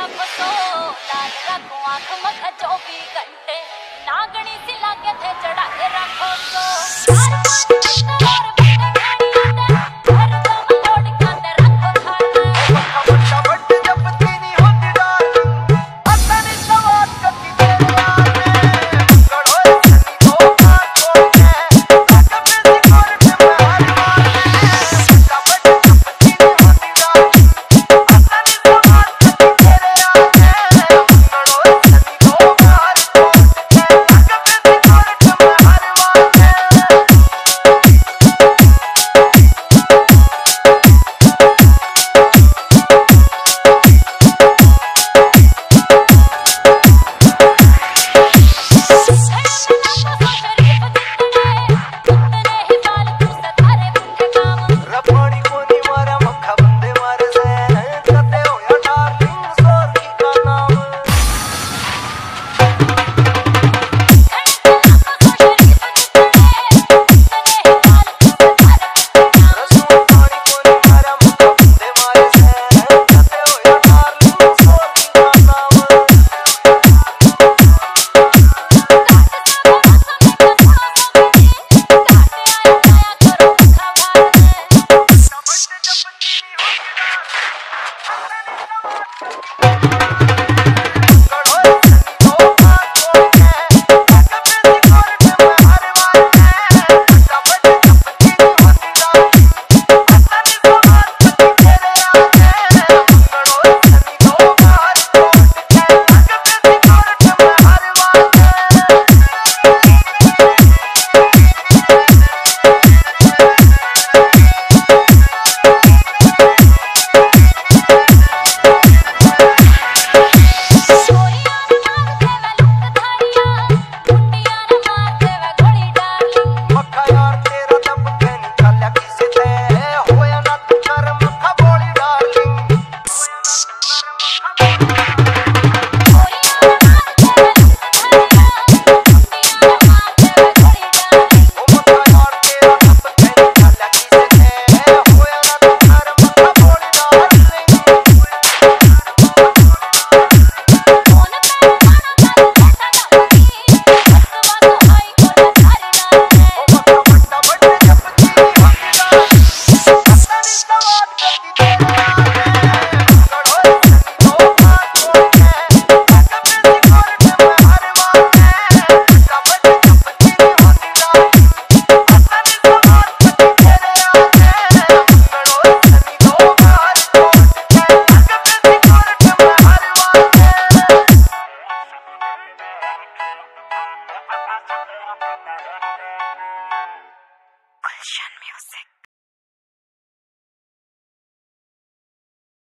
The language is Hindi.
रखो तो लाल रखो आँख मखा 24 घंटे नागणी सी लागे थे चढ़ा के रखो तो चार पांच पत्ते और बट्टे खानी आते हर दम लोड खाते रखो खाना बट्टा बट्टे जब तेरी होती डार्लिंग अपनी सवाल करती तेरे आने कड़ोए सनी को बात हो के कभी सिकोर पे मार बट्टा बट्टे जब तेरी होती डार्लिंग अपनी सवाल करती तेरे आने कड़ोए सनी को बात हो के कभी सिकोर पे मार रबड़ी कोनी मारा मक्खा बंदे मारे से कते होया डार्लिंग सोर की का नाम रसूल पानी कोनी मारा मक्खा बंदे मारे से कते होया डार्लिंग सोर की का नाम कड़ोए सनी को बात हो के कभी सिकोर पे मार बट्टा बट्टे जब तेरी होती डार्लिंग अपनी सवाल करती तेरे आने कड़ोए सनी को बात हो के कभी सिकोर पे मार मक्खा यार तेरा जब के निकाला किसे ते होया ना तू कर मक्खा बोली डार्लिंग ओ मक्खा यार तेरा जब के निकाला किसे ते होया ना तू कर मक्खा बोली डार्लिंग ओ मक्खा बट्टा बट्टे जब तेरी होती डार्लिंग अपनी सवाल करती तेरे आने कड़ोए सनी को बात हो के कभी सिकोर पे मार बट्टा बट्टे जब तेरी होती डार्लिंग अपनी सवाल करती तेरे आने कड़ोए सनी को बात हो के कभी सिकोर पे मार Gulshan Music.